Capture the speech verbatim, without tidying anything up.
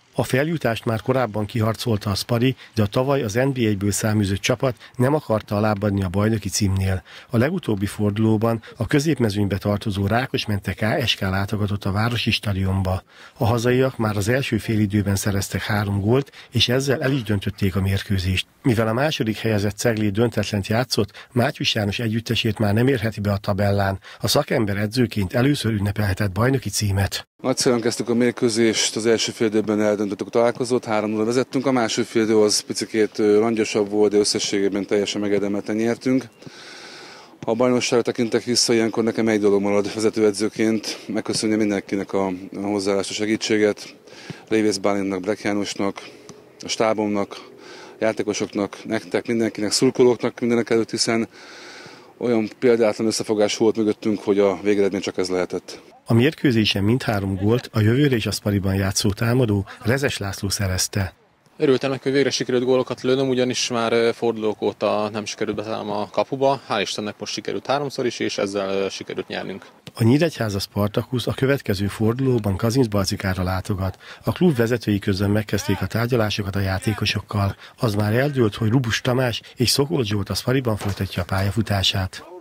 A feljutást már korábban kiharcolta a Szpari, de a tavaly az en bé egyből száműzött csapat nem akarta alábbadni a bajnoki címnél. A legutóbbi fordulóban a középmezőnybe tartozó Rákosmente ká es ká látogatott a városi stadionba. A hazaiak már az első félidőben szereztek három gólt, és ezzel el is döntötték a mérkőzést. Mivel a második helyezett Ceglét döntetlent játszott, Mátyus János együttesét már nem érheti be a tabellán. A szakember edzőként először ünnepelhetett bajnoki címet. Nagyszerűen kezdtük a mérkőzést, az első fél időben eldöntöttük a találkozót, három nulla vezettünk, a második fél idő az picikét langyosabb volt, de összességében teljesen megérdemelten nyertünk. Ha a bajnokságra tekintek vissza, ilyenkor nekem egy dolog marad vezetőedzőként, megköszönni mindenkinek a hozzáállást, a segítséget, Révész Bálintnak, Brek Jánosnak, a stábomnak, a játékosoknak, nektek, mindenkinek, szurkolóknak mindenek előtt, hiszen olyan példátlan összefogás volt mögöttünk, hogy a végeredmény csak ez lehetett. A mérkőzésen mindhárom gólt a jövőre is a Szpariban játszó támadó Rezes László szerezte. Örültem neki, hogy végre sikerült gólokat lőnöm, ugyanis már fordulók óta nem sikerült betalálnom a kapuba. Hál' Istennek most sikerült háromszor is, és ezzel sikerült nyernünk. A Nyíregyháza Spartakusz a következő fordulóban Kazincbarcikára látogat. A klub vezetői közben megkezdték a tárgyalásokat a játékosokkal. Az már eldőlt, hogy Rubus Tamás és Sokol Zsolt a Szpariban folytatja a pályafutását.